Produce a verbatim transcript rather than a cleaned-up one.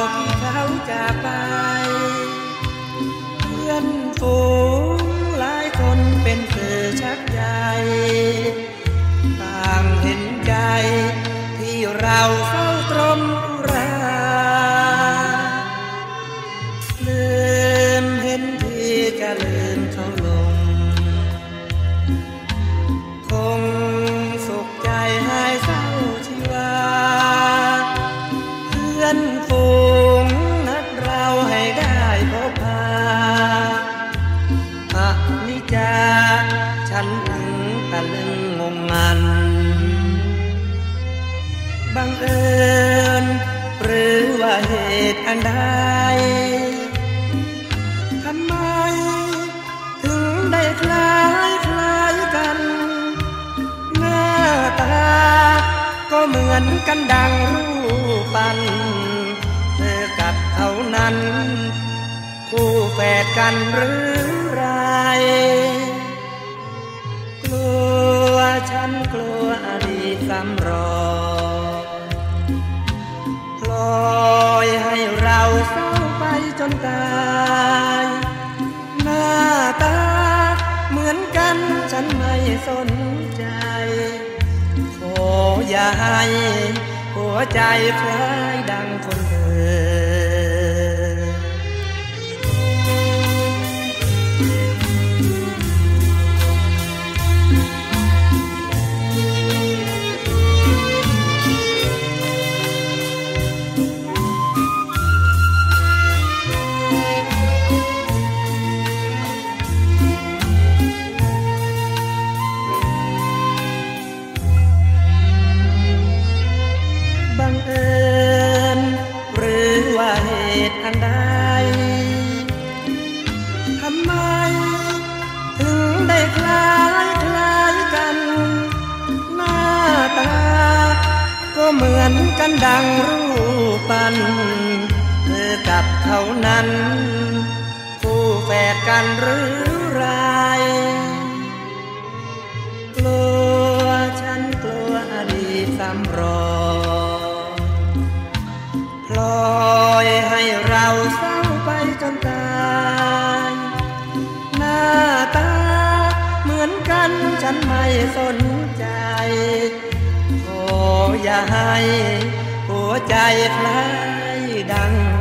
ที่เขาจากไปเพื่อนฝูงหลายคนเป็นสื่อชักใยต่างเห็นใจที่เราเฝ้าตรมราลืมเห็นที่จะลืมเขาลงคงสุขใจหายเศร้าชีวาเพื่อนฝูงนัดเราให้ได้พบพาอนิจจาฉันถึงตะลึงงงงันบังเอิญหรือว่าเหตุอันใดทำไมถึงได้คล้ายคล้ายกันหน้าตาก็เหมือนกันดังรูปปั้นเธอกับเขานั้นคู่แฝดกันหรือไรกลัวฉันกลัวอดีตซ้ำรอยปล่อยให้เราเศร้าไปจนตายหน้าตาเหมือนกันฉันไม่สนใจขออย่าให้หัวใจคล้ายดังคนเดิมบังเอิญหรือว่าเหตุอันใดทำไมถึงได้คล้ายคล้ายกันหน้าตาก็เหมือนกันดังรูปปั้นเธอกับเขานั้นคู่แฝดกันหรือไรกลัวฉันกลัวอดีตซ้ำรอยปล่อยให้เราเศร้าไปจนตายหน้าตาเหมือนกันฉันไม่สนใจขออย่าให้หัวใจคล้ายดัง